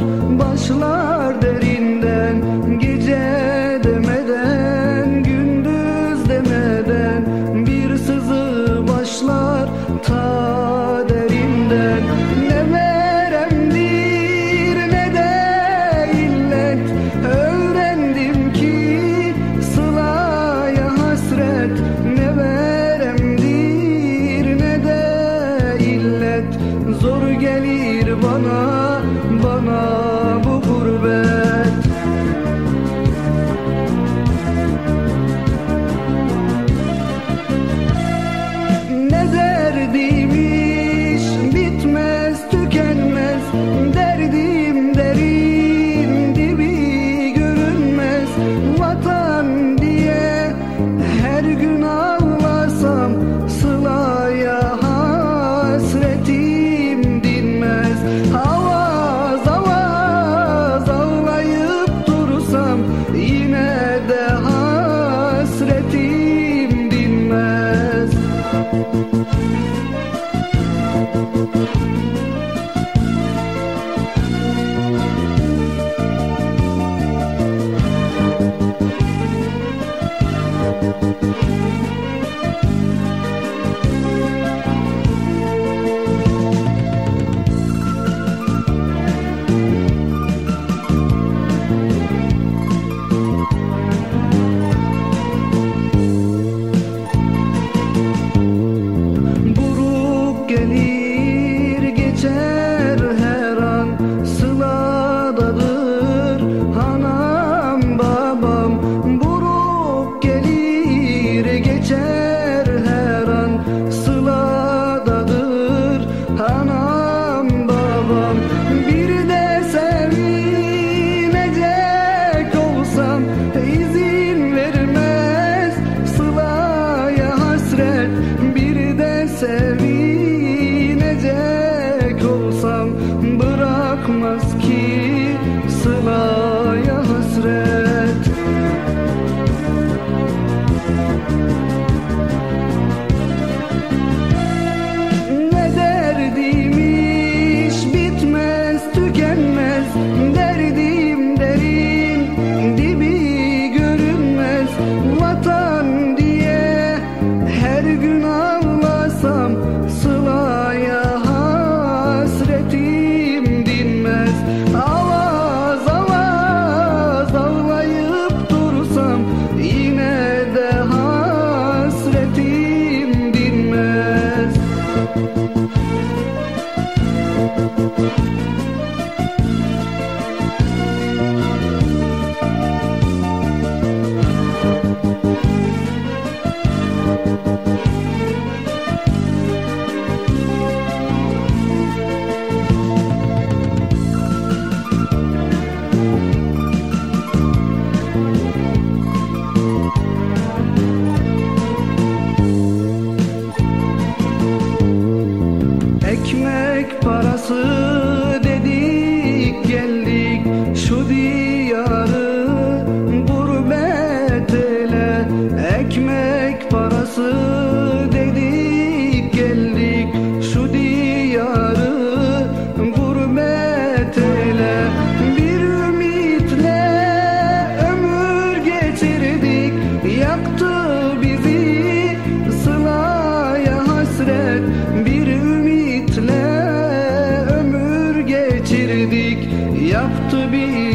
başlar derinden, gece demeden gündüz demeden bir sızı başlar ta derinden. Ne veremdir ne de illet, öğrendim ki sılaya hasret. Ne veremdir ne de illet, zor gelir bana bu gurbet. Ne derdiymiş bitmez tükenmez, derdim derin dibi görünmez. Vatan diye her gün ağlasam, sılaya hasretim dinmez. Avaz avaz ağlayıp dursam, yine de hasretim dinmez. Gelir geçer her an, sıladadır anam babam. Buruk gelir geçer her an, sıladadır anam babam. Bir de sevinecek olsam, izin vermez sılaya hasret. Bir de sevinecek olsam, bırakmaz ki sılaya hasret. Ne derdiymiş bitmez tükenmez, derdim derin dibi görünmez. Vatan diye her gün ağlasam, sılaya hasretim dinmez. Avaz avaz ağlayıp dursam, yine de hasretim dinmez. Ekmek parası dedik geldik şu diyarı gurbet ele. Ekmek parası dedik geldik şu diyarı gurbet ele. Bir ümitle ömür geçirdik, yaktı bizi sılaya hasret. Bir ümitle ömür geçirdik, yaktı bizi